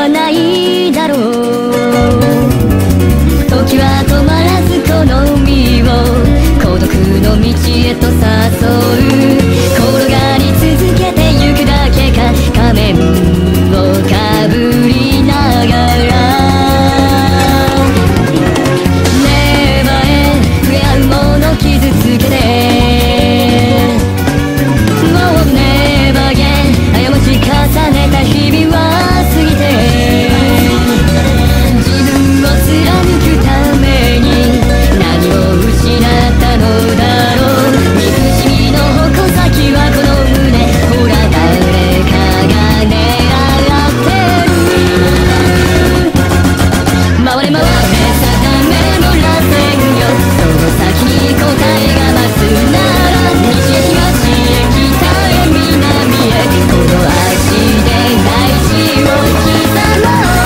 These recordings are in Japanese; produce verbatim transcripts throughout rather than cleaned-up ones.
はないだろう。時は止まらずこの身を孤独の道へと誘う。転がり続けてゆくだけか仮面をかぶりながらネバへ触れ合うもの傷つけてもうネバへ過ち重ねた日々は過ぎて自分を貫くために何を失ったのだろう。憎しみの矛先はこの胸ほら誰かが狙ってる。回れ回って定めの螺旋よその先に答えが待つなら西へ東へ北へ南へこの足で大地を刻もう。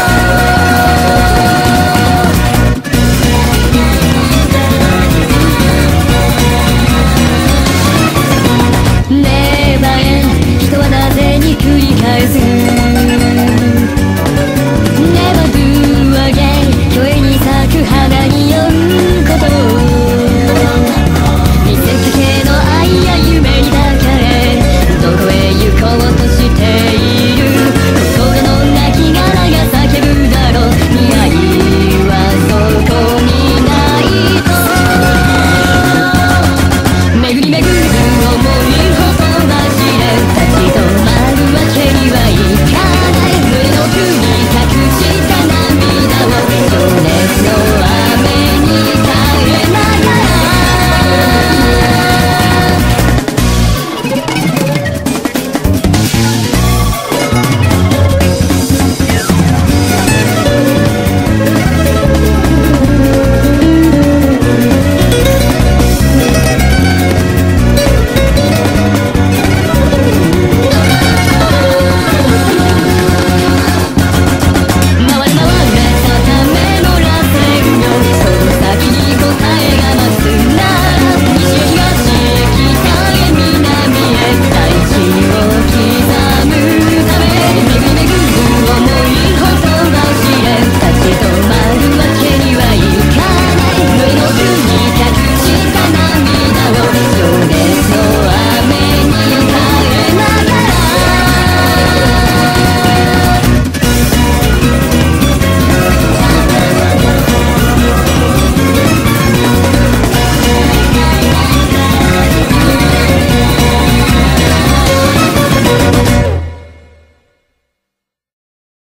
ネバへ人はなぜに繰り返す